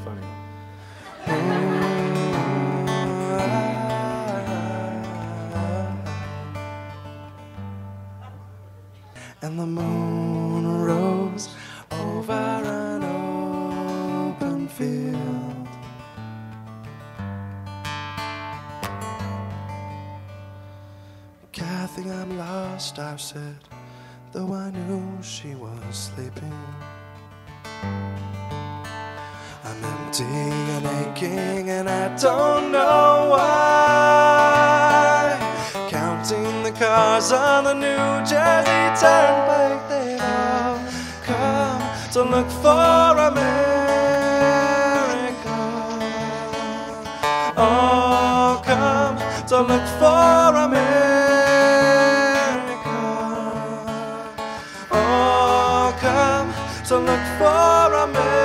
funny. And the moon rose over an open field. Kathy, I'm lost, I've said, though I knew she was sleeping. I'm empty and aching and I don't know why. Counting the cars on the New Jersey Turnpike, they've all come to look for America. All come to look for America. All come to look for America.